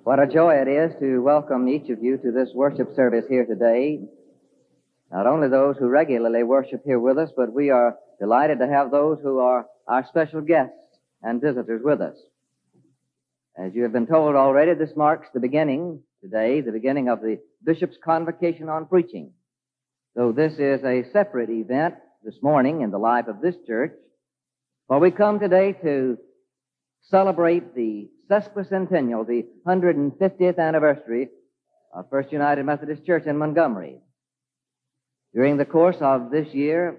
What a joy it is to welcome each of you to this worship service here today. Not only those who regularly worship here with us, but we are delighted to have those who are our special guests and visitors with us. As you have been told already, this marks the beginning today, the beginning of the Bishop's Convocation on Preaching. Though this is a separate event this morning in the life of this church, for we come today to celebrate the sesquicentennial, the 150th anniversary of First United Methodist Church in Montgomery. During the course of this year,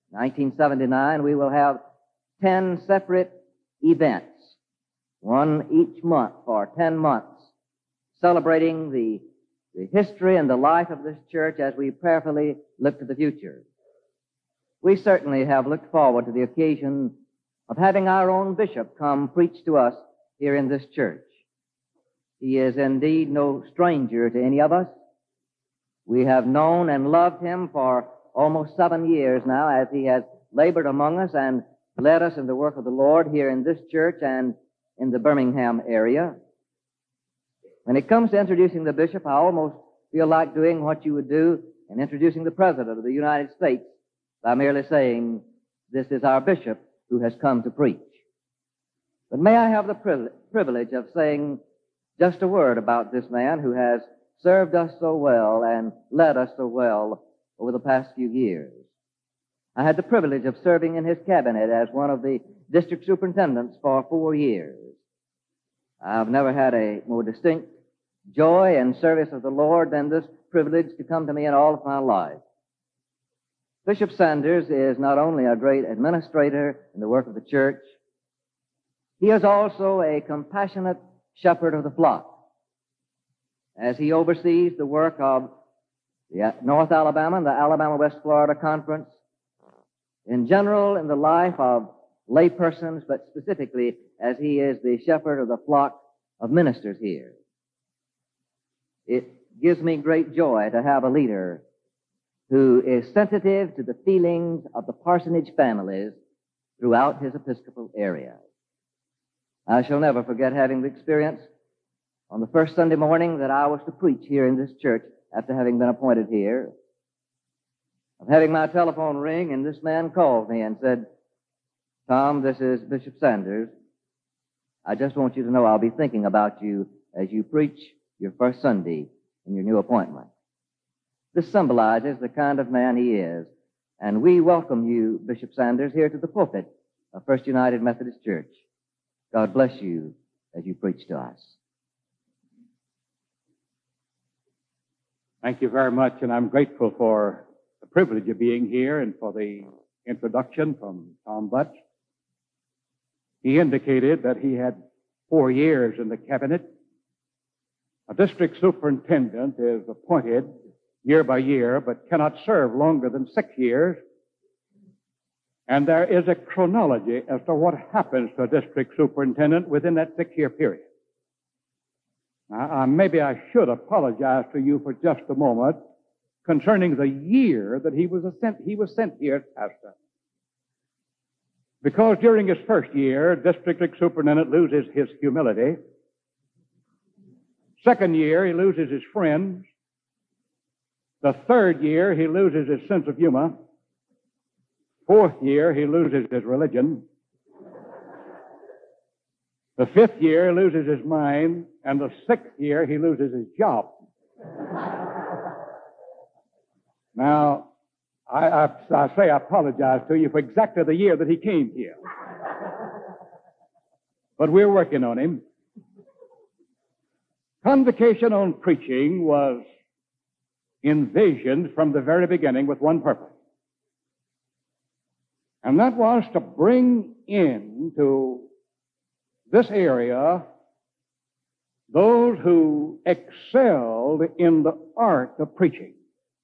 1979, we will have 10 separate events, one each month for 10 months, celebrating the history and the life of this church as we prayerfully look to the future. We certainly have looked forward to the occasion of having our own bishop come preach to us here in this church. He is indeed no stranger to any of us. We have known and loved him for almost 7 years now as he has labored among us and led us in the work of the Lord here in this church and in the Birmingham area. When it comes to introducing the bishop, I almost feel like doing what you would do in introducing the President of the United States by merely saying, "This is our bishop who has come to preach." But may I have the privilege of saying just a word about this man who has served us so well and led us so well over the past few years. I had the privilege of serving in his cabinet as one of the district superintendents for 4 years. I've never had a more distinct joy and service of the Lord than this privilege to come to me in all of my life. Bishop Sanders is not only a great administrator in the work of the church, he is also a compassionate shepherd of the flock. As he oversees the work of the North Alabama and the Alabama-West Florida Conference, in general in the life of laypersons, but specifically as he is the shepherd of the flock of ministers here. It gives me great joy to have a leader who is sensitive to the feelings of the parsonage families throughout his Episcopal area. I shall never forget having the experience on the first Sunday morning that I was to preach here in this church after having been appointed here, of having my telephone ring, and this man called me and said, "Tom, this is Bishop Sanders. I just want you to know I'll be thinking about you as you preach your first Sunday in your new appointment." This symbolizes the kind of man he is, and we welcome you, Bishop Sanders, here to the pulpit of First United Methodist Church. God bless you as you preach to us. Thank you very much, and I'm grateful for the privilege of being here and for the introduction from Tom Butch. He indicated that he had 4 years in the cabinet. A district superintendent is appointed year by year, but cannot serve longer than 6 years. And there is a chronology as to what happens to a district superintendent within that 6-year period. Now, maybe I should apologize to you for just a moment concerning the year that he was sent here as pastor. Because during his first year, district superintendent loses his humility. Second year, he loses his friends. The third year, he loses his sense of humor. Fourth year, he loses his religion. The fifth year, he loses his mind. And the 6th year, he loses his job. Now, I say I apologize to you for exactly the year that he came here. But we're working on him. Convocation on Preaching was envisioned from the very beginning with one purpose. And that was to bring into this area those who excelled in the art of preaching,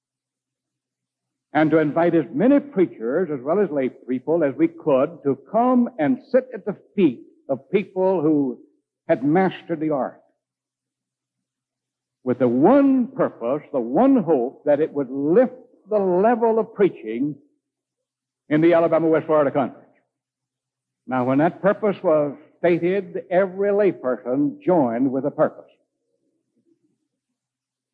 and to invite as many preachers as well as lay people as we could to come and sit at the feet of people who had mastered the art, with the one purpose, the one hope, that it would lift the level of preaching in the Alabama-West Florida Conference. Now, when that purpose was stated, every layperson joined with a purpose.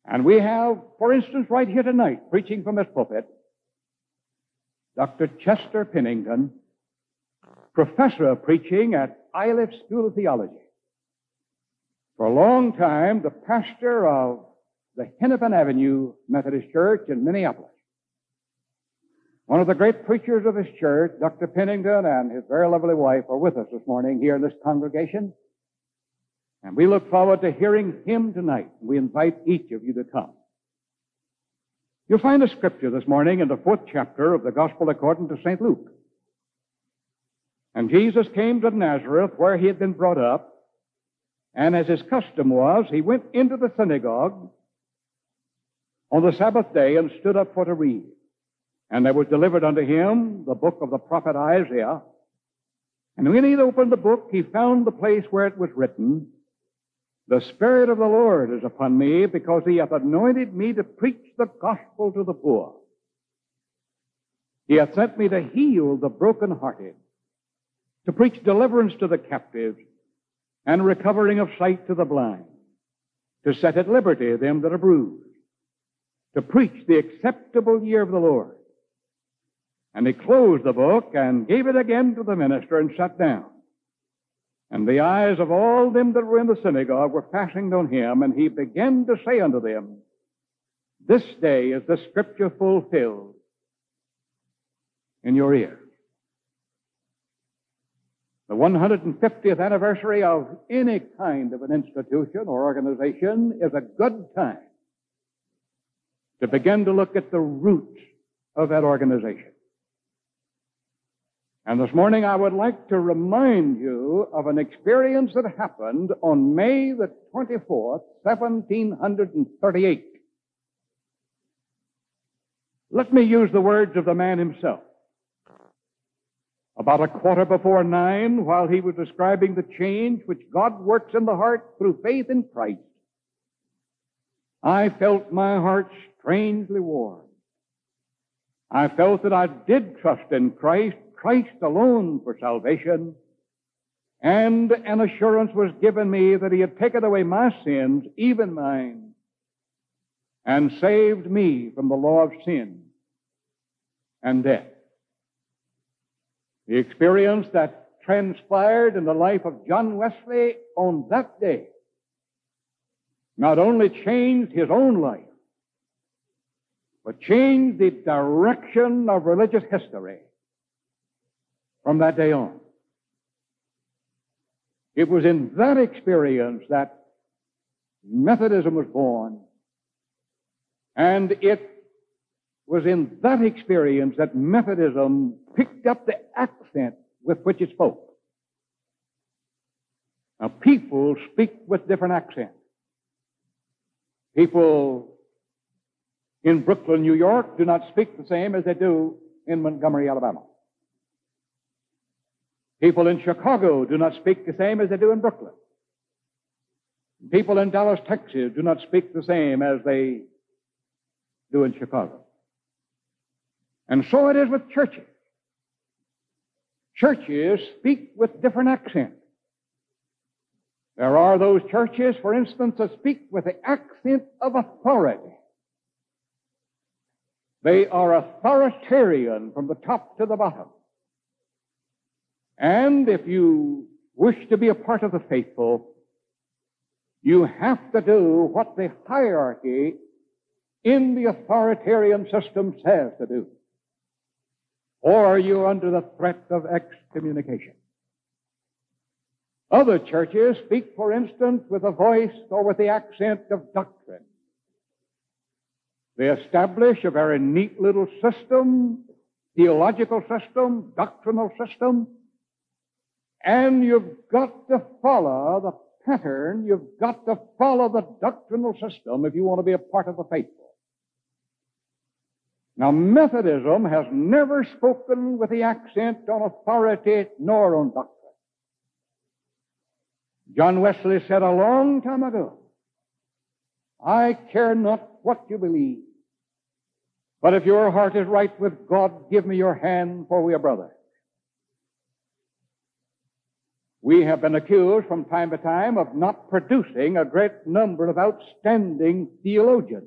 And we have, for instance, right here tonight, preaching from this pulpit, Dr. Chester Pennington, professor of preaching at Iliff School of Theology. For a long time, the pastor of the Hennepin Avenue Methodist Church in Minneapolis. One of the great preachers of his church, Dr. Pennington, and his very lovely wife are with us this morning here in this congregation. And we look forward to hearing him tonight. We invite each of you to come. You'll find a scripture this morning in the 4th chapter of the Gospel according to St. Luke. And Jesus came to Nazareth, where he had been brought up, and as his custom was, he went into the synagogue on the Sabbath day and stood up for to read. And there was delivered unto him the book of the prophet Isaiah. And when he had opened the book, he found the place where it was written, "The Spirit of the Lord is upon me, because he hath anointed me to preach the gospel to the poor. He hath sent me to heal the brokenhearted, to preach deliverance to the captives, and recovering of sight to the blind, to set at liberty them that are bruised, to preach the acceptable year of the Lord." And he closed the book and gave it again to the minister and sat down. And the eyes of all them that were in the synagogue were fastened on him, and he began to say unto them, "This day is the scripture fulfilled in your ears." The 150th anniversary of any kind of an institution or organization is a good time to begin to look at the roots of that organization. And this morning I would like to remind you of an experience that happened on May the 24th, 1738. Let me use the words of the man himself. About 9:15, while he was describing the change which God works in the heart through faith in Christ, I felt my heart strangely warm. I felt that I did trust in Christ alone for salvation, and an assurance was given me that he had taken away my sins, even mine, and saved me from the law of sin and death. The experience that transpired in the life of John Wesley on that day not only changed his own life, but changed the direction of religious history from that day on. It was in that experience that Methodism was born, and it was in that experience that Methodism picked up the accent with which it spoke. Now, people speak with different accents. People in Brooklyn, New York, do not speak the same as they do in Montgomery, Alabama. People in Chicago do not speak the same as they do in Brooklyn. People in Dallas, Texas do not speak the same as they do in Chicago. And so it is with churches. Churches speak with different accents. There are those churches, for instance, that speak with the accent of authority. They are authoritarian from the top to the bottom. And if you wish to be a part of the faithful, you have to do what the hierarchy in the authoritarian system says to do, or you're under the threat of excommunication. Other churches speak, for instance, with a voice or with the accent of doctrine. They establish a very neat little system, theological system, doctrinal system, and you've got to follow the pattern, you've got to follow the doctrinal system if you want to be a part of the faithful. Now, Methodism has never spoken with the accent on authority nor on doctrine. John Wesley said a long time ago, "I care not what you believe, but if your heart is right with God, give me your hand, for we are brothers." We have been accused from time to time of not producing a great number of outstanding theologians.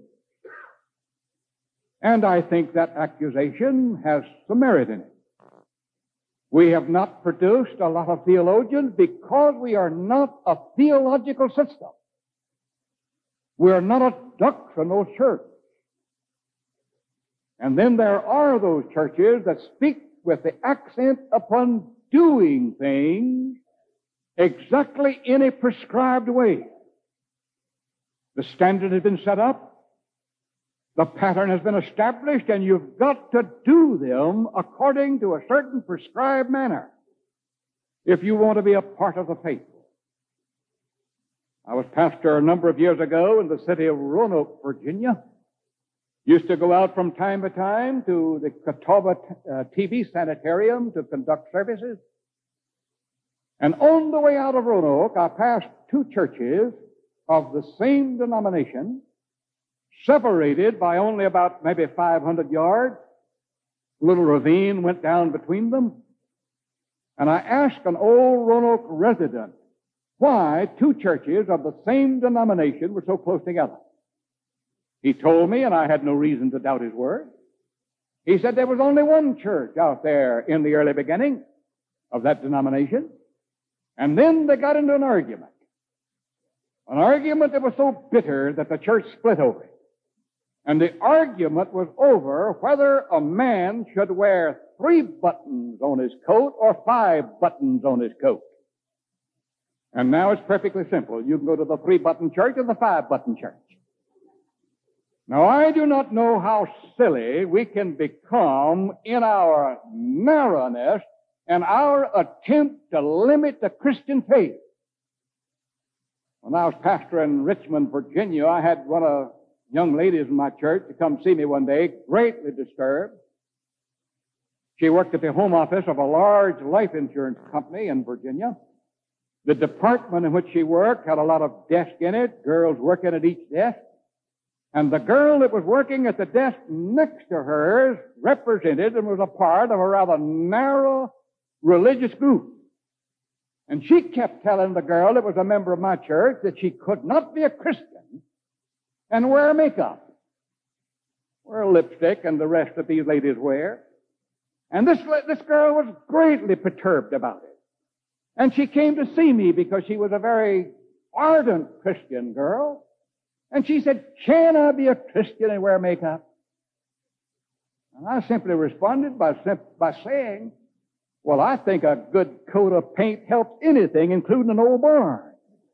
And I think that accusation has some merit in it. We have not produced a lot of theologians because we are not a theological system. We are not a doctrinal church. And then there are those churches that speak with the accent upon doing things exactly in a prescribed way. The standard has been set up. The pattern has been established, and you've got to do them according to a certain prescribed manner if you want to be a part of the faithful. I was pastor a number of years ago in the city of Roanoke, Virginia. Used to go out from time to time to the Catawba TV Sanitarium to conduct services. And on the way out of Roanoke, I passed two churches of the same denomination, separated by only about maybe 500 yards. A little ravine went down between them. And I asked an old Roanoke resident why two churches of the same denomination were so close together. He told me, and I had no reason to doubt his word. He said there was only one church out there in the early beginning of that denomination. And then they got into an argument. An argument that was so bitter that the church split over it. And the argument was over whether a man should wear 3 buttons on his coat or 5 buttons on his coat. And now it's perfectly simple. You can go to the 3-button church or the 5-button church. Now, I do not know how silly we can become in our narrowness and our attempt to limit the Christian faith. When I was pastor in Richmond, Virginia, I had one of the young ladies in my church to come see me one day, greatly disturbed. She worked at the home office of a large life insurance company in Virginia. The department in which she worked had a lot of desks in it, girls working at each desk. And the girl that was working at the desk next to hers represented and was a part of a rather narrow religious group. And she kept telling the girl that was a member of my church that she could not be a Christian and wear makeup, wear lipstick and the rest that these ladies wear. And this girl was greatly perturbed about it. And she came to see me because she was a very ardent Christian girl. And she said, "Can I be a Christian and wear makeup?" And I simply responded by saying, "Well, I think a good coat of paint helps anything, including an old barn."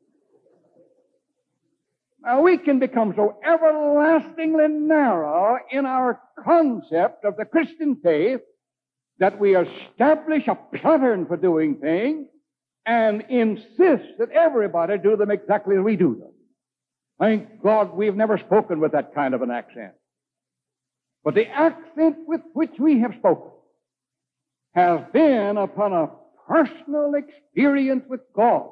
Now, we can become so everlastingly narrow in our concept of the Christian faith that we establish a pattern for doing things and insist that everybody do them exactly as we do them. Thank God we've never spoken with that kind of an accent. But the accent with which we have spoken has been upon a personal experience with God.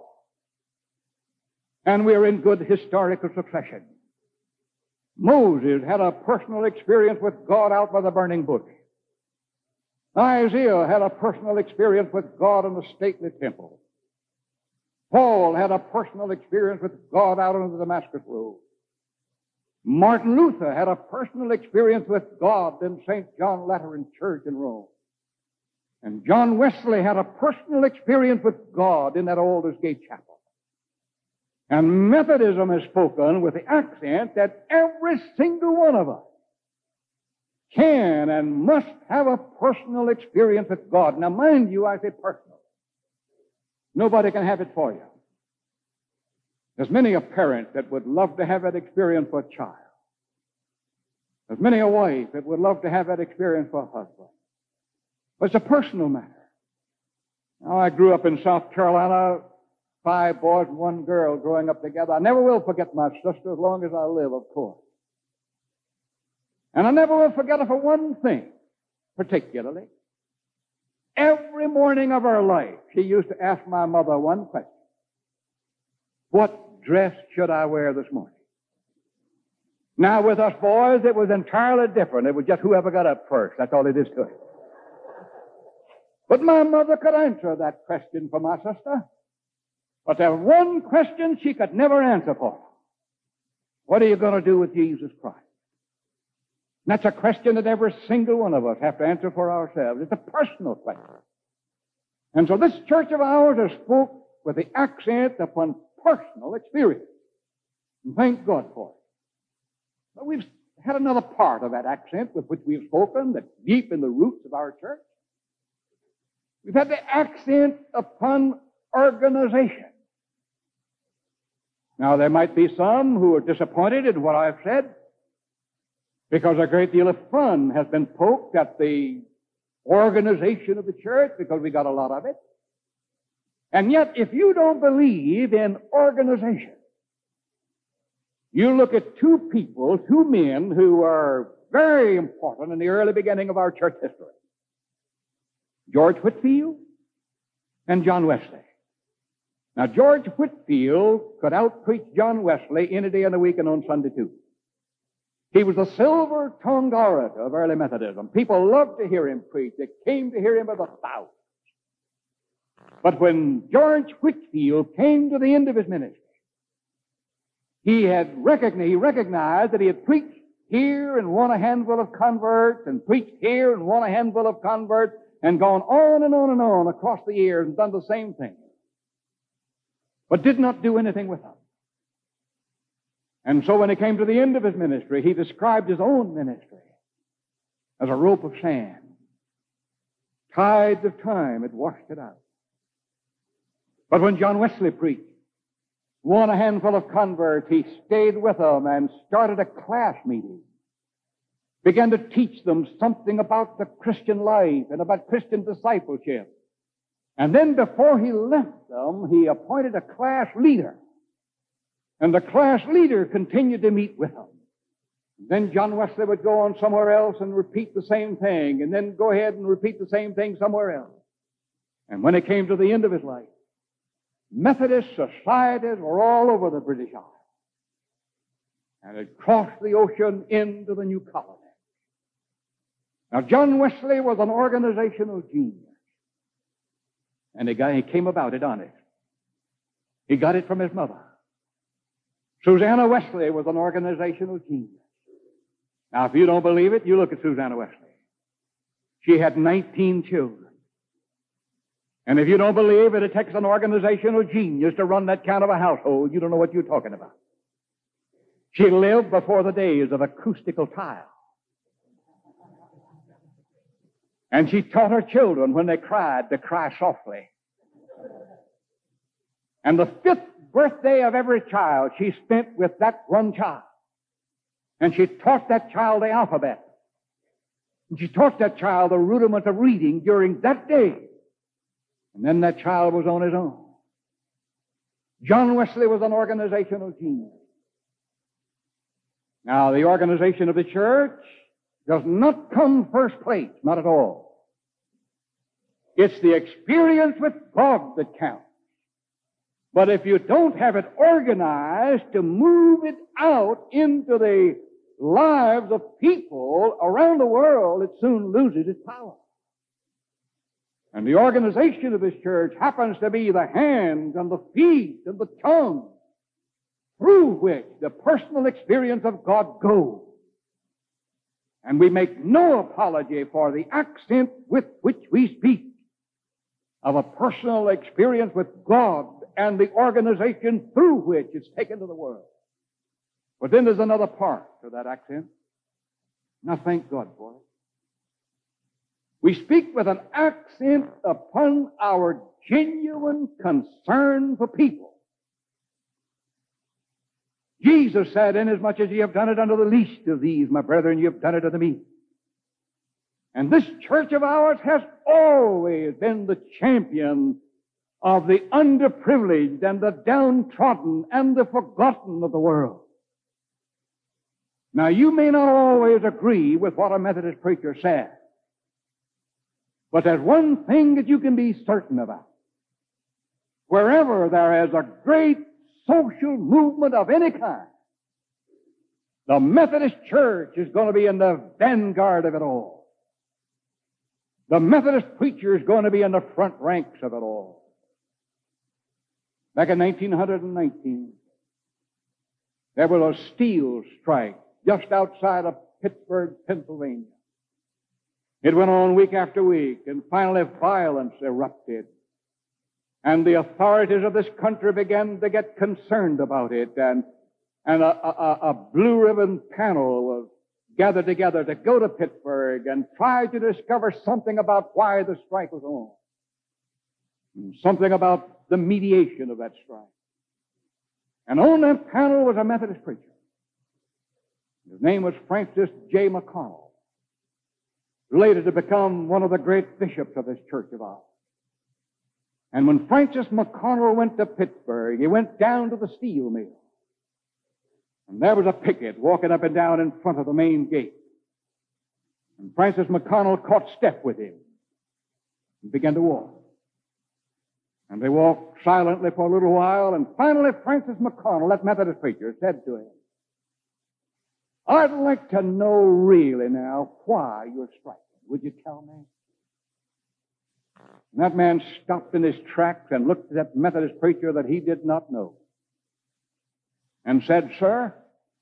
And we're in good historical succession. Moses had a personal experience with God out by the burning bush. Isaiah had a personal experience with God in the stately temple. Paul had a personal experience with God out on the Damascus Road. Martin Luther had a personal experience with God in St. John Lateran Church in Rome. And John Wesley had a personal experience with God in that Aldersgate Chapel. And Methodism has spoken with the accent that every single one of us can and must have a personal experience with God. Now, mind you, I say personal. Nobody can have it for you. There's many a parent that would love to have that experience for a child. There's many a wife that would love to have that experience for a husband. But it's a personal matter. Now, I grew up in South Carolina, 5 boys and 1 girl growing up together. I never will forget my sister as long as I live, of course. And I never will forget her for one thing, particularly. Every morning of her life, she used to ask my mother one question. What dress should I wear this morning? Now, with us boys, it was entirely different. It was just whoever got up first. That's all it is to it. But my mother could answer that question for my sister. But there's one question she could never answer for. What are you going to do with Jesus Christ? And that's a question that every single one of us have to answer for ourselves. It's a personal question. And so this church of ours has spoke with the accent upon personal experience. And thank God for it. But we've had another part of that accent with which we have spoken that's deep in the roots of our church. We've had the accent upon organization. Now, there might be some who are disappointed in what I've said because a great deal of fun has been poked at the organization of the church because we got a lot of it. And yet, if you don't believe in organization, you look at two people, two men who are very important in the early beginning of our church history. George Whitefield and John Wesley. Now, George Whitefield could out-preach John Wesley any day of the week and on Sunday too. He was a silver-tongued orator of early Methodism. People loved to hear him preach. They came to hear him by the thousands. But when George Whitefield came to the end of his ministry, he recognized that he had preached here and won a handful of converts and preached here and won a handful of converts and gone on and on and on across the years and done the same thing, but did not do anything with them. And so when he came to the end of his ministry, he described his own ministry as a rope of sand. Tides of time had washed it out. But when John Wesley preached, won a handful of converts, he stayed with them and started a class meeting. Began to teach them something about the Christian life and about Christian discipleship. And then before he left them, he appointed a class leader. And the class leader continued to meet with them. Then John Wesley would go on somewhere else and repeat the same thing, and then go ahead and repeat the same thing somewhere else. And when it came to the end of his life, Methodist societies were all over the British Isles and had crossed the ocean into the new colony. Now, John Wesley was an organizational genius, and he came about it honest. He got it from his mother. Susanna Wesley was an organizational genius. Now, if you don't believe it, you look at Susanna Wesley. She had 19 children. And if you don't believe it takes an organizational genius to run that kind of a household, you don't know what you're talking about. She lived before the days of acoustical tile. And she taught her children when they cried to cry softly. And the 5th birthday of every child she spent with that one child. And she taught that child the alphabet. And she taught that child the rudiments of reading during that day. And then that child was on his own. John Wesley was an organizational genius. Now, the organization of the church does not come first place, not at all. It's the experience with God that counts. But if you don't have it organized to move it out into the lives of people around the world, it soon loses its power. And the organization of this church happens to be the hands and the feet and the tongue through which the personal experience of God goes. And we make no apology for the accent with which we speak of a personal experience with God and the organization through which it's taken to the world. But then there's another part to that accent. Now, thank God for it. We speak with an accent upon our genuine concern for people. Jesus said, "Inasmuch as ye have done it unto the least of these, my brethren, ye have done it unto me." And this church of ours has always been the champion of the underprivileged and the downtrodden and the forgotten of the world. Now, you may not always agree with what a Methodist preacher says, but there's one thing that you can be certain about. Wherever there is a great social movement of any kind, the Methodist Church is going to be in the vanguard of it all. The Methodist preacher is going to be in the front ranks of it all. back in 1919, there was a steel strike just outside of Pittsburgh, Pennsylvania. It went on week after week, and finally violence erupted. And the authorities of this country began to get concerned about it, and a blue ribbon panel was gathered together to go to Pittsburgh and try to discover something about why the strike was on, and something about the mediation of that strike. And on that panel was a Methodist preacher. His name was Francis J. McConnell, later to become one of the great bishops of this church of ours. And when Francis McConnell went to Pittsburgh, he went down to the steel mill. And there was a picket walking up and down in front of the main gate. And Francis McConnell caught step with him and began to walk. And they walked silently for a little while, and finally Francis McConnell, that Methodist preacher, said to him, "I'd like to know really now why you're striking. Would you tell me?" And that man stopped in his tracks and looked at that Methodist preacher that he did not know and said, "Sir,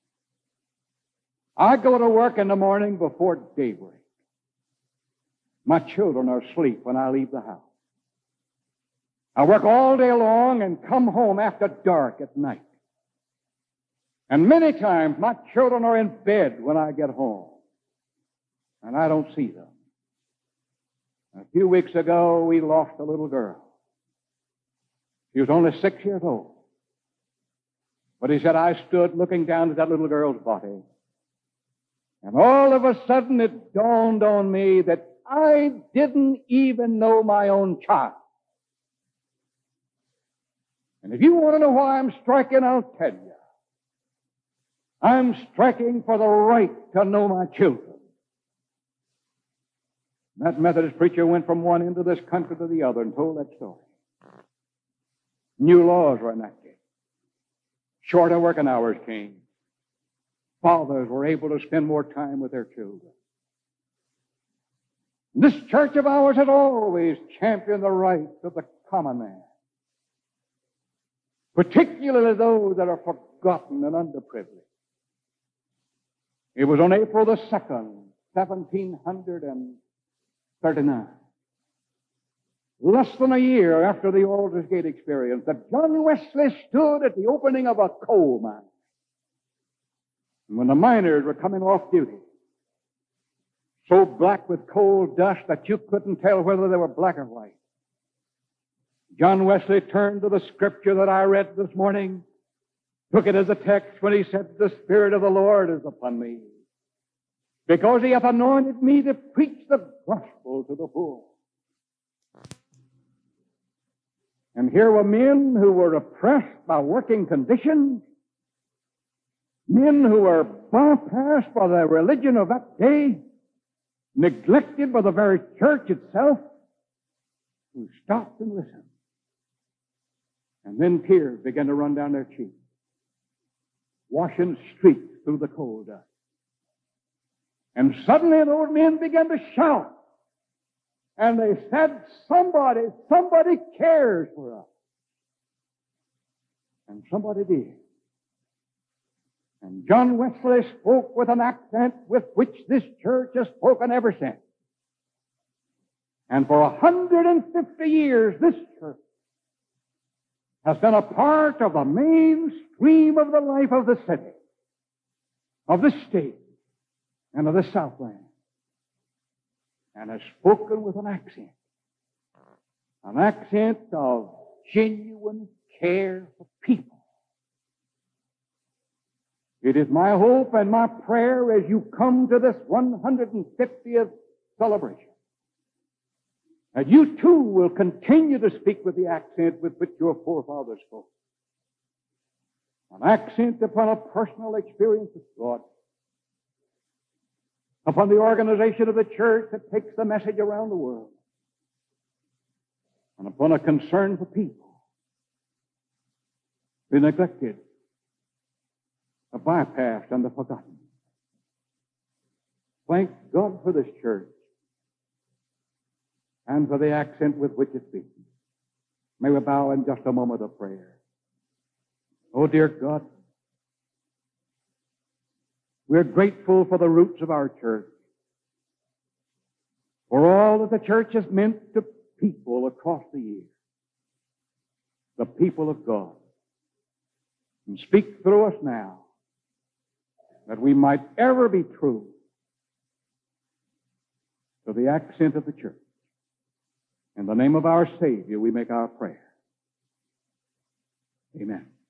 I go to work in the morning before daybreak. My children are asleep when I leave the house. I work all day long and come home after dark at night. And many times my children are in bed when I get home, and I don't see them. A few weeks ago, we lost a little girl. She was only 6 years old. But he said, I stood looking down at that little girl's body, and all of a sudden it dawned on me that I didn't even know my own child. And if you want to know why I'm striking, I'll tell you. I'm striking for the right to know my children." That Methodist preacher went from one end of this country to the other and told that story. New laws were enacted. Shorter working hours came. Fathers were able to spend more time with their children. This church of ours has always championed the rights of the common man, particularly those that are forgotten and underprivileged. It was on April the 2nd, 1739, less than a year after the Aldersgate experience, that John Wesley stood at the opening of a coal mine. And when the miners were coming off duty, so black with coal dust that you couldn't tell whether they were black or white, John Wesley turned to the scripture that I read this morning, took it as a text when he said, "The Spirit of the Lord is upon me, because he hath anointed me to preach the gospel to the poor." And here were men who were oppressed by working conditions, men who were bypassed by the religion of that day, neglected by the very church itself, who stopped and listened. And then tears began to run down their cheeks, washing streaks through the coal dust. And suddenly those men began to shout. And they said, somebody cares for us. And somebody did. And John Wesley spoke with an accent with which this church has spoken ever since. And for 150 years, this church has been a part of the mainstream of the life of the city, of the state, and of the Southland, and has spoken with an accent of genuine care for people. It is my hope and my prayer as you come to this 150th celebration that you too will continue to speak with the accent with which your forefathers spoke. An accent upon a personal experience with God, upon the organization of the church that takes the message around the world, and upon a concern for people, the neglected, the bypassed, and the forgotten. Thank God for this church and for the accent with which it speaks. May we bow in just a moment of prayer. Oh, dear God, we're grateful for the roots of our church, for all that the church has meant to people across the years, the people of God. And speak through us now, that we might ever be true to the accent of the church. In the name of our Savior, we make our prayer. Amen.